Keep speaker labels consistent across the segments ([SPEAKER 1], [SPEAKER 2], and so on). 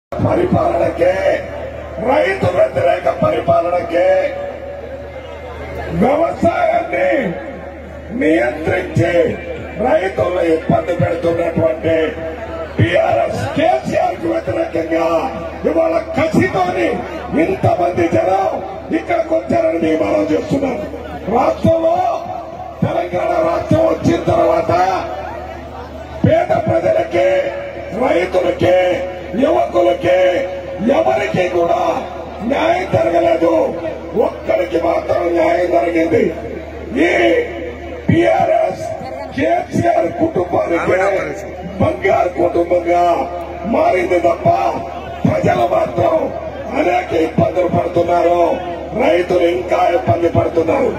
[SPEAKER 1] పరిపాలనకే రైతు వ్యతిరేక పరిపాలనకే వ్యవసాయాన్ని నియంత్రించి రైతులను ఇబ్బంది పెడుతున్నటువంటి టీఆర్ఎస్ కేసీఆర్ కు వ్యతిరేకంగా ఇవాళ కసితోని ఇంతమంది జనం ఇక్కడికి వచ్చారని మేము మనం చేస్తున్నాం. రాష్ట్రంలో తెలంగాణ రాష్ట్రం వచ్చిన తర్వాత పేద ప్రజలకి, రైతులకి, యువకులకి ఎవరికి కూడా న్యాయం జరగలేదు. ఒక్కరికి మాత్రం న్యాయం జరిగింది. ఈ టీఆర్ఎస్ కేసీఆర్ కుటుంబానికి బంగారు కుటుంబంగా మారింది తప్ప ప్రజలు మాత్రం అనేక ఇబ్బందులు పడుతున్నారు. రైతులు ఇంకా ఇబ్బంది పడుతున్నారు.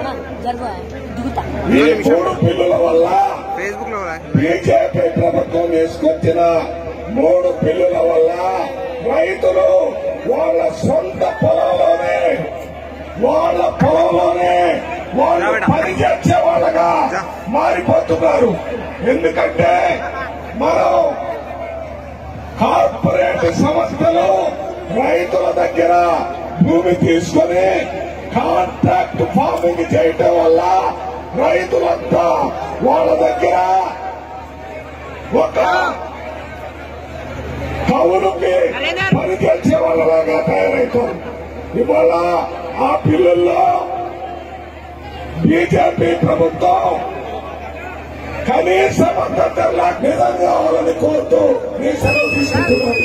[SPEAKER 1] ఈ 3 బిల్లుల వల్ల బీజేపీ ప్రభుత్వం తీసుకొచ్చిన 3 బిల్లుల వల్ల రైతులు వాళ్ళ సొంత పొలంలోనే వాళ్ళు పని చేసే వాళ్ళగా మారిపోతున్నారు. ఎందుకంటే మనం కార్పొరేట్ సంస్థలు రైతుల దగ్గర భూమి తీసుకుని కాంట్రాక్ట్ ఫార్మింగ్ చేయటం వల్ల రైతులంతా వాళ్ళ దగ్గర ఒక కవులుకి పనిచేసే వాళ్ళలాగా తయారవుతారు. ఇవాళ ఆ బిల్లుల్లో బీజేపీ ప్రభుత్వం కనీస మద్దతు నిజం కావాలని కోరుతూ ఈ సెలవు తీసుకుంటున్నారు.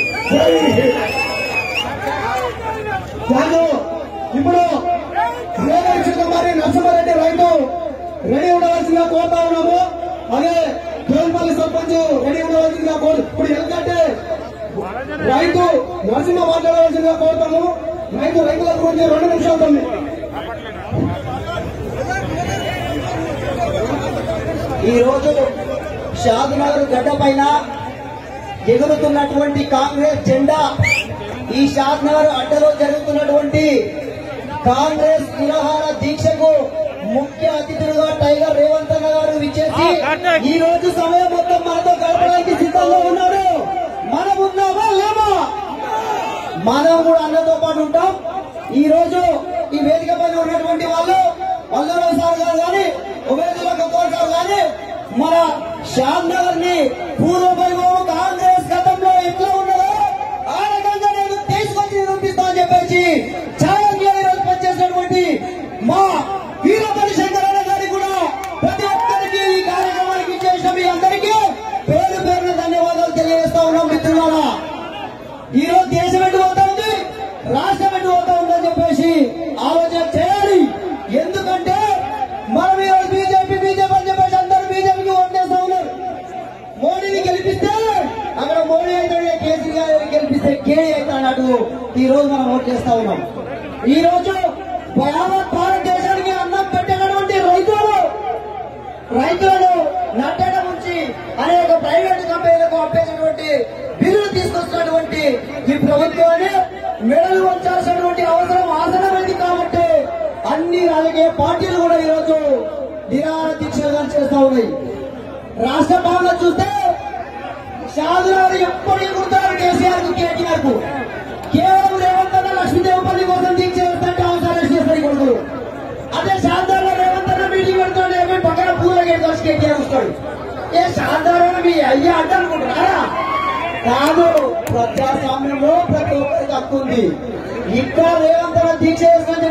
[SPEAKER 2] ఇప్పుడు మరి నరసింహారెడ్డి రైతు రెడీ ఉండవలసిందిగా కోరుతా ఉన్నాము. అదే దేవపల్లి సర్పంచ్ రెడీ ఉండవలసిందిగా కోరు. ఇప్పుడు ఎందుకంటే రైతు నరసింహ మాట్లాడవలసిందిగా కోరుతాము. రైతుల గురించి 2 నిమిషాలు ఉంది.
[SPEAKER 3] ఈ రోజు షాద్నగర్ గడ్డ పైన ఎగురుతున్నటువంటి కాంగ్రెస్ జెండా, ఈ షాద్నగర్ అడ్డలో జరుగుతున్నటువంటి కాంగ్రెస్ నిరాహార దీక్షకు ముఖ్య అతిథులుగా టైగర్ రేవంత్ అన్న గారు విచ్చేసి ఈ రోజు సమయం మొత్తం మనతో గడపడానికి సిద్ధంగా ఉన్నారు. మనం ఉన్నామా లేమా? మనం కూడా అన్నతో పాటు ఉంటాం. ఈ రోజు ఈ వేదిక పైన ఉన్నటువంటి వాళ్ళు వల్లరావు సార్ గారు కానీ, ఉమేదుల గౌడ్ గారు కానీ మన షాద్నగర్ ని పూర్వ వైభవం కాంగ్రెస్ గతంలో ఎట్లా ఉన్నదో ఆ రకంగా నేను తీసుకొచ్చి నిరూపిస్తా అని చెప్పేసి ఛాలెంజ్ ఈరోజు పనిచేసినటువంటి మా వీరపల్లి శంకరన్న గారికి కూడా ప్రతి ఒక్కరికి ఈ కార్యక్రమానికి చేసిన మీ అందరికీ పేరు పేరున ధన్యవాదాలు తెలియజేస్తా ఉన్నాం. మిత్రులారా, ఈ రోజు దేశం ఎటు పోతా ఉంది, రాష్ట్రం ఎటు పోతా ఉందని చెప్పేసి ఆలోచన చేయాలి. ఎందుకంటే మనం ఈరోజు బీజేపీ అని చెప్పేసి అందరూ బీజేపీకి ఓటేస్తా ఉన్నారు. మోడీని గెలిపిస్తే అక్కడ మోడీ అయితే కేసీఆర్ గెలిపిస్తే కే అయితే అన్నట్టు ఈ రోజు మనం ఓటు చేస్తా ఉన్నాం. ఈ రోజు యావత్ భారతదేశానికి అన్నం పెట్టినటువంటి రైతులను నట్టడం నుంచి అనేక ప్రైవేట్ కంపెనీలకు అప్పేసినటువంటి బిల్లులు తీసుకొచ్చినటువంటి ఈ ప్రభుత్వాన్ని మెడలు వంచాల్సినటువంటి అవసరం ఆసనమైంది. కాబట్టి అన్ని రాజకీయ పార్టీలు కూడా ఈరోజు నిరాహార దీక్షగా చేస్తా ఉన్నాయి. రాష్ట్ర పాలన చూస్తే షాదురాలు ఎప్పటికీ గుర్తారు కేసీఆర్ కు, కేటీఆర్ కు. కేవలం రేవంత్ అన్న లక్ష్మీదేవపల్లి కోసం దీక్ష చేస్తుంటే అవసరం చేస్తారు కొడుకులు. అదే షాదాలో రేవంత్ అన్న మీటింగ్ పెడుతుంటే పక్కన పూల గేట్ వచ్చి కేటీఆర్ వస్తాడు. ఏ షాదాలో మీ అయ్యా అడ్డ అనుకుంటున్నారా? కాదు, ప్రజాస్వామ్యంలో ప్రతి ఒక్కరికి హక్కు ఉంది. ఇక్కడ రేవంత్ అన్న దీక్ష చేసుకొని